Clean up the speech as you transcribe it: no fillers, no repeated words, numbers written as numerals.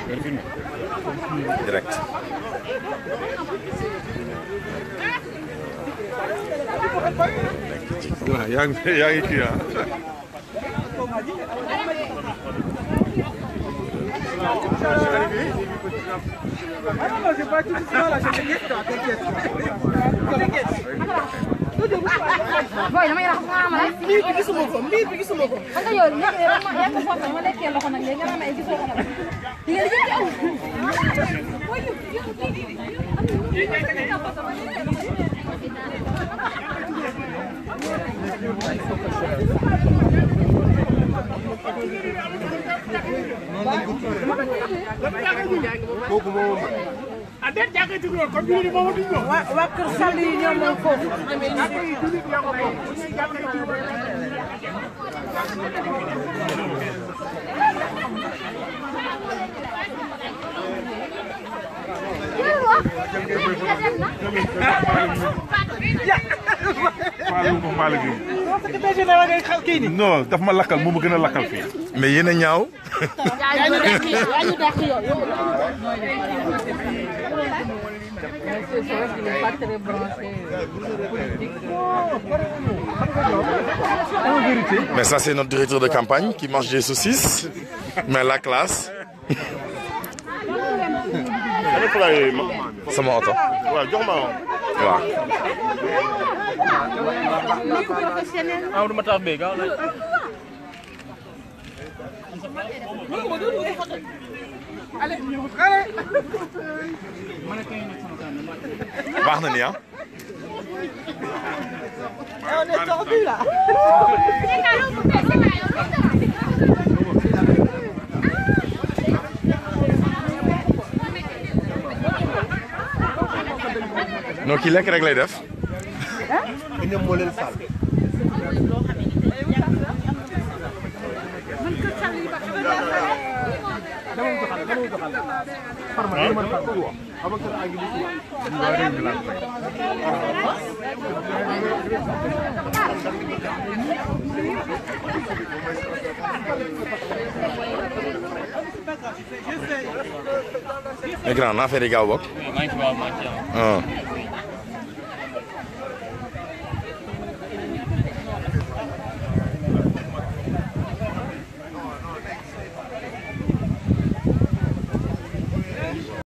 direct. yaa ngi kii ah. Boy, dama yara xam nga ma rek. Mbir bi gisuma ko. Xam nga yow yaa ko foofu ma lekkee loxo nag léegi nga naan ay gisoo ko nag. Di nga liggéey aw. Adet jaga juga kon ñu ni mo duñ ko wa kër sall yi ñom mo fofu non daf ma lakkal moo ma gën a lakkal fii. mais yéen a ñaaw. Mais ça c'est notre directeur de campagne qui mange des saucisses. Mais la classe. Sama oto. waaw jox ma waaw. Amadou Matar Bey gaaw baax na ni ah. on est tordu là. non kii lekk rek lay def. ñoom moo leen sal. mais grand naa fee di gaaw bokk.